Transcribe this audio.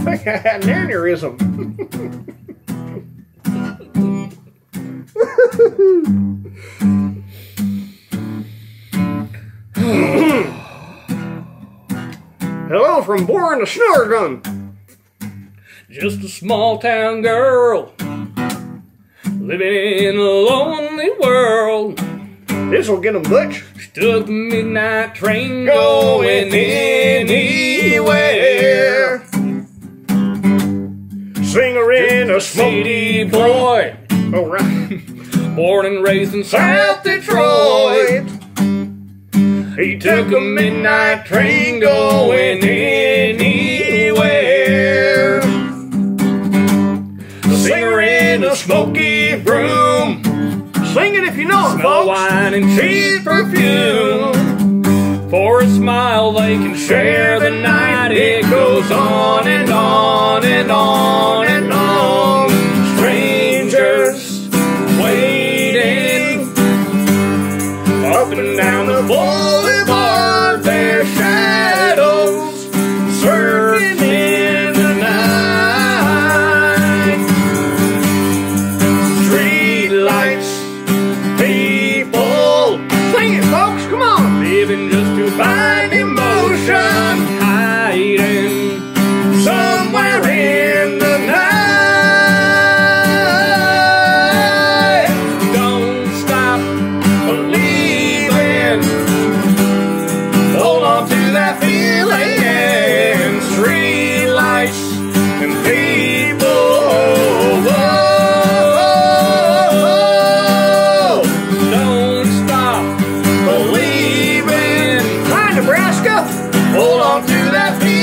think I had an aneurysm. Hello from Boring the Snorgun. Just a small town girl living in a lonely world. This'll get 'em, Butch. She took the midnight train going anywhere. Singer in a City boy, Oh, right. born and raised in South Detroit. He took a midnight train going anywhere. The singer in a smoky broom, Sing it if you know it, snow folks. wine and cheese perfume. For a smile they can share the night. It goes on and on and on and on. Strangers waiting up and down the boulevard, their shadows surfing in the night. Street lights, people Sing it, folks. Come on. living just to find emotion, hiding somewhere in the night. Don't stop believing. Hold on to that feeling. Street lights and people. Whoa. Don't stop believing. Hi, Nebraska. Hold on to that feeling.